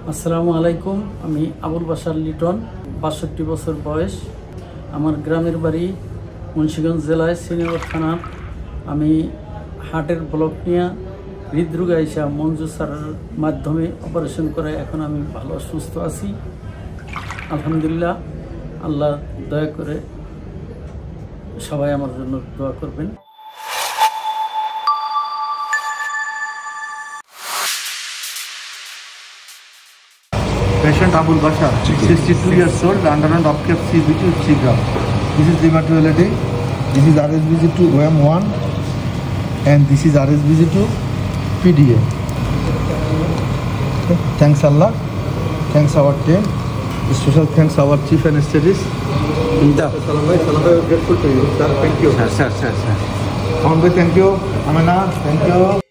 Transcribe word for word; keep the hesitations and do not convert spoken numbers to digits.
আসসালামু আলাইকুম। আমি আবুল বাশার লিটন, বাষট্টি বছর বয়স। আমার গ্রামের বাড়ি মুন্সিগঞ্জ জেলায় শ্রীনগর থানার। আমি হার্টের ব্লক নিয়ে হৃদরোগ আইসা মঞ্জু স্যারের মাধ্যমে অপারেশন করে এখন আমি ভালো সুস্থ আছি আলহামদুলিল্লাহ। আল্লাহ দয়া করে সবাই আমার জন্য দোয়া করবেন। Patient Abul Bashar, sixty-two years old, underwent upkept C B two Chigram. This is rheumatology. This is R S B C two O M one, and this is R S B C two P D A. Okay. Thanks Allah. Thanks our team. Special thanks our chief anesthetist. Salam bhai, salam bhai, grateful to you. Sir, thank you. Sir, sir, sir, sir. Aman bhai, thank you. Amana, thank you.